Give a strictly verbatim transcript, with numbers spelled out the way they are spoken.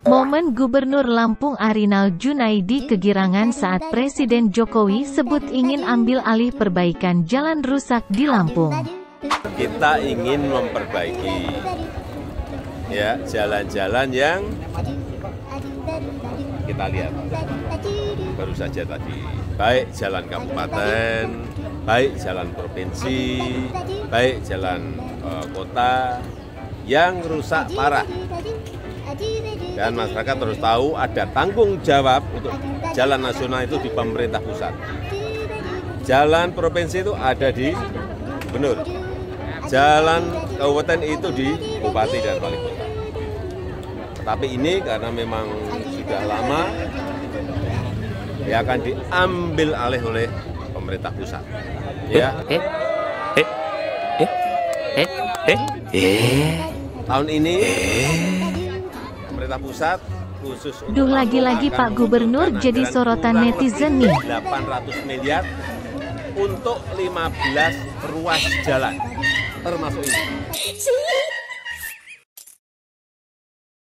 Momen Gubernur Lampung Arinal Junaidi kegirangan saat Presiden Jokowi sebut ingin ambil alih perbaikan jalan rusak di Lampung. Kita ingin memperbaiki ya jalan-jalan yang kita lihat baru saja tadi, baik jalan kabupaten, baik jalan provinsi, baik jalan uh, kota yang rusak parah. Dan masyarakat terus tahu ada tanggung jawab untuk jalan nasional itu di pemerintah pusat. Jalan provinsi itu ada di gubernur. Jalan kabupaten itu di bupati dan wali kota. Tapi ini karena memang sudah lama, ya akan diambil alih oleh pemerintah pusat. Ya. Eh, eh, eh, eh, eh, eh. Tahun ini pemerintah pusat khusus Duh, lagi-lagi Pak Gubernur jadi sorotan netizen nih. delapan ratus miliar untuk lima belas ruas jalan termasuk ini.